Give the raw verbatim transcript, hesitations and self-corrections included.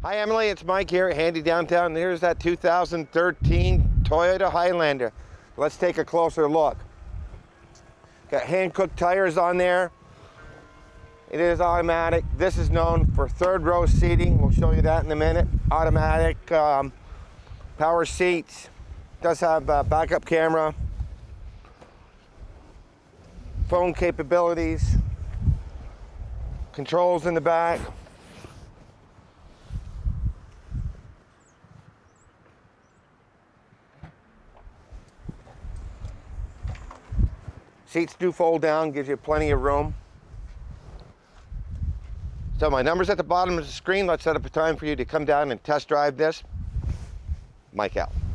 Hi Emily, it's Mike here, handy downtown. There's that two thousand thirteen Toyota Highlander. Let's take a closer look. Got hand-cooked tires on there. It is automatic. This is known for third row seating. We'll show you that in a minute. Automatic um, power seats. Does have a backup camera. Phone capabilities. Controls in the back. Seats do fold down, gives you plenty of room. So my number's at the bottom of the screen. Let's set up a time for you to come down and test drive this. Mike out.